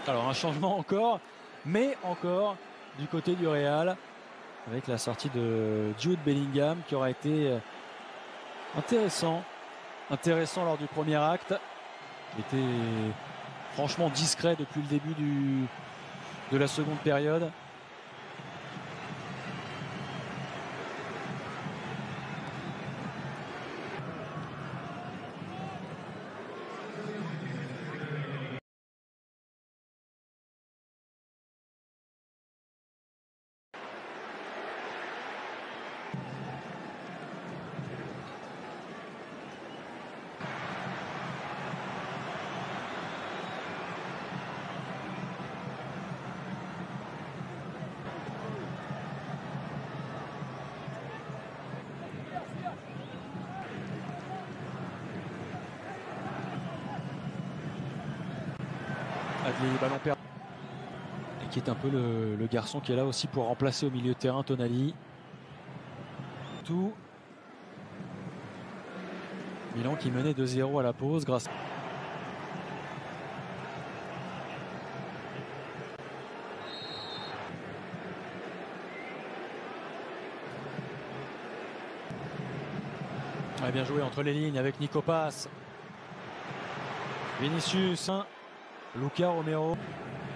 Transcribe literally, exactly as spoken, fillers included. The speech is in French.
Alors un changement encore, mais encore du côté du Real, avec la sortie de Jude Bellingham qui aura été intéressant, intéressant lors du premier acte. Il était franchement discret depuis le début du, de la seconde période. Adli, ballon perdu. Et qui est un peu le, le garçon qui est là aussi pour remplacer au milieu de terrain Tonali. Tout. Milan qui menait deux zéro à la pause grâce ouais, bien joué entre les lignes avec Nico Pass. Vinicius, Luca Romero.